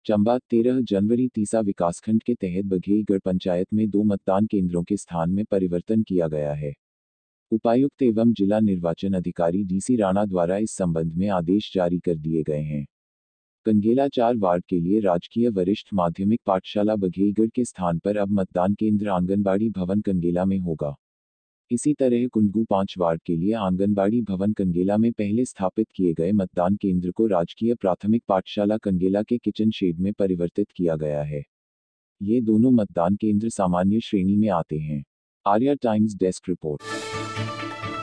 चंबा 13 जनवरी तीसा विकासखंड के तहत बघेईगढ़ पंचायत में 2 मतदान केंद्रों के स्थान में परिवर्तन किया गया है। उपायुक्त एवं जिला निर्वाचन अधिकारी डीसी राणा द्वारा इस संबंध में आदेश जारी कर दिए गए हैं। कंगेला 4 वार्ड के लिए राजकीय वरिष्ठ माध्यमिक पाठशाला बघेईगढ़ के स्थान पर अब मतदान केंद्र आंगनबाड़ी भवन कंगेला में होगा। इसी तरह कुंडगू 5 वार्ड के लिए आंगनबाड़ी भवन कंगेला में पहले स्थापित किए गए मतदान केंद्र को राजकीय प्राथमिक पाठशाला कंगेला के किचन शेड में परिवर्तित किया गया है। ये दोनों मतदान केंद्र सामान्य श्रेणी में आते हैं। Arya times desk report.